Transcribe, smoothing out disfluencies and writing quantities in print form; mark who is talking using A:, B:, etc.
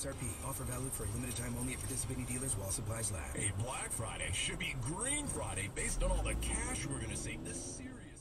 A: MSRP. Offer valid for a limited time only at participating dealers while supplies last.
B: Hey, Black Friday should be Green Friday based on all the cash we're gonna save this series.